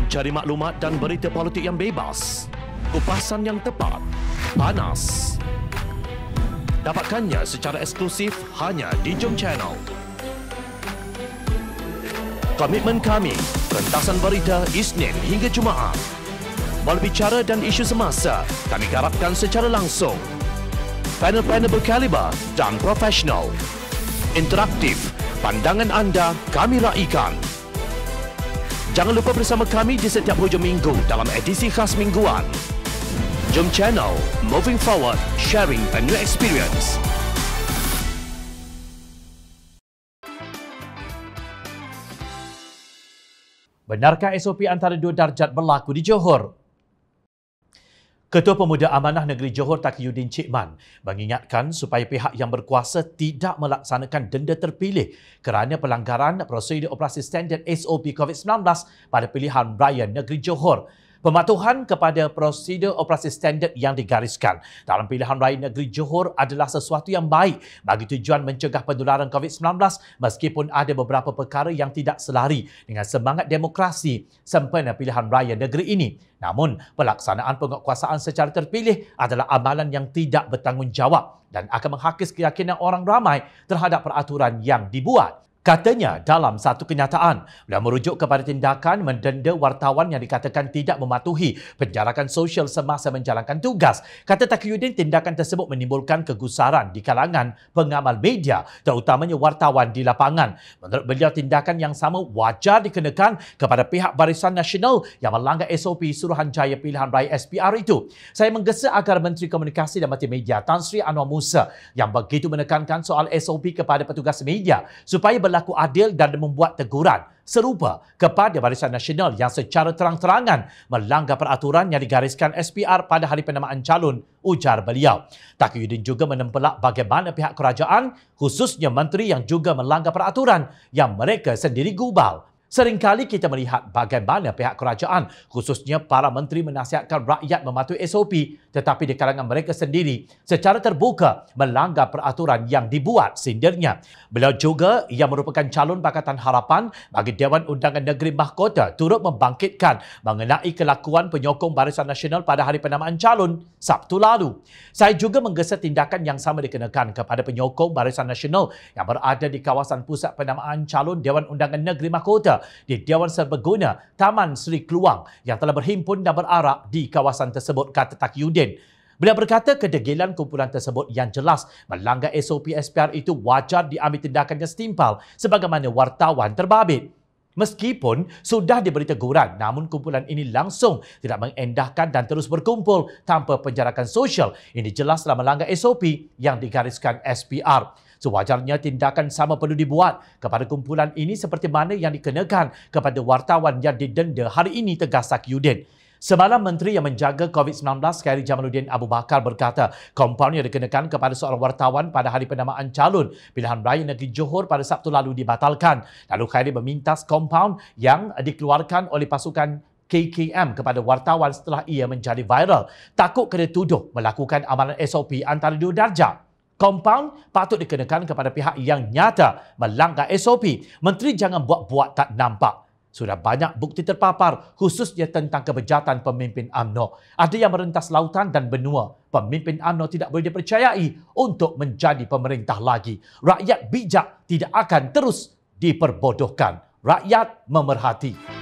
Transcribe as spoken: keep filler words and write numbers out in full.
Mencari maklumat dan berita politik yang bebas. Kupasan yang tepat. Panas. Dapatkannya secara eksklusif hanya di Jom Channel. Komitmen kami, pentasan berita Isnin hingga Jumaat. Berbicara dan isu semasa, kami garapkan secara langsung. Panel-panel berkaliber dan profesional. Interaktif, pandangan anda kami raikan. Jangan lupa bersama kami di setiap hujung minggu dalam edisi khas mingguan. Jom Channel, moving forward, sharing a new experience. Benarkah S O P antara dua darjat berlaku di Johor? Ketua Pemuda Amanah Negeri Johor Taqiyuddin Cik Man mengingatkan supaya pihak yang berkuasa tidak melaksanakan denda terpilih kerana pelanggaran prosedur operasi standard S O P COVID sembilan belas pada pilihan raya negeri Johor. Pematuhan kepada prosedur operasi standard yang digariskan dalam pilihan raya negeri Johor adalah sesuatu yang baik bagi tujuan mencegah penularan COVID sembilan belas meskipun ada beberapa perkara yang tidak selari dengan semangat demokrasi sempena pilihan raya negeri ini. Namun, pelaksanaan penguatkuasaan secara terpilih adalah amalan yang tidak bertanggungjawab dan akan menghakis keyakinan orang ramai terhadap peraturan yang dibuat. Katanya dalam satu kenyataan, beliau merujuk kepada tindakan mendenda wartawan yang dikatakan tidak mematuhi penjarakan sosial semasa menjalankan tugas. Kata Taqiyuddin, tindakan tersebut menimbulkan kegusaran di kalangan pengamal media, terutamanya wartawan di lapangan. Menurut beliau, tindakan yang sama wajar dikenakan kepada pihak Barisan Nasional yang melanggar S O P Suruhanjaya Pilihan Raya S P R itu. Saya menggesa agar Menteri Komunikasi dan Multimedia Tan Sri Anwar Musa yang begitu menekankan soal S O P kepada petugas media supaya berlaku berlaku adil dan membuat teguran serupa kepada Barisan Nasional yang secara terang-terangan melanggar peraturan yang digariskan S P R pada hari penamaan calon, ujar beliau. Taqiyuddin juga menempelak bagaimana pihak kerajaan, khususnya menteri yang juga melanggar peraturan yang mereka sendiri gubal. Seringkali kita melihat bagaimana pihak kerajaan, khususnya para menteri menasihatkan rakyat mematuhi S O P tetapi di kalangan mereka sendiri secara terbuka melanggar peraturan yang dibuat sindirnya. Beliau juga yang merupakan calon Pakatan Harapan bagi Dewan Undangan Negeri Mahkota turut membangkitkan mengenai kelakuan penyokong Barisan Nasional pada hari penamaan calon Sabtu lalu. Saya juga menggesa tindakan yang sama dikenakan kepada penyokong Barisan Nasional yang berada di kawasan pusat penamaan calon Dewan Undangan Negeri Mahkota di Dewan Serbaguna Taman Seri Keluang yang telah berhimpun dan berarak di kawasan tersebut, kata Taqiyuddin. Beliau berkata kedegilan kumpulan tersebut yang jelas melanggar S O P S P R itu wajar diambil tindakannya setimpal sebagaimana wartawan terbabit. Meskipun sudah diberi teguran, namun kumpulan ini langsung tidak mengendahkan dan terus berkumpul tanpa penjarakan sosial. Ini jelas telah melanggar S O P yang digariskan S P R. Sewajarnya tindakan sama perlu dibuat kepada kumpulan ini seperti mana yang dikenakan kepada wartawan yang didenda hari ini, tegas Taqiyuddin. Semalam, Menteri yang menjaga COVID sembilan belas, Khairi Jamaluddin Abu Bakar, berkata kompaun yang dikenakan kepada seorang wartawan pada hari penamaan calon pilihan raya negeri Johor pada Sabtu lalu dibatalkan. Lalu Khairi meminta kompaun yang dikeluarkan oleh pasukan K K M kepada wartawan setelah ia menjadi viral takut kena tuduh melakukan amalan S O P antara dua darjat. Kompaun patut dikenakan kepada pihak yang nyata melanggar S O P. Menteri jangan buat-buat tak nampak. Sudah banyak bukti terpapar khususnya tentang kebejatan pemimpin U M N O. Ada yang merentas lautan dan benua. Pemimpin U M N O tidak boleh dipercayai untuk menjadi pemerintah lagi. Rakyat bijak tidak akan terus diperbodohkan. Rakyat memerhati.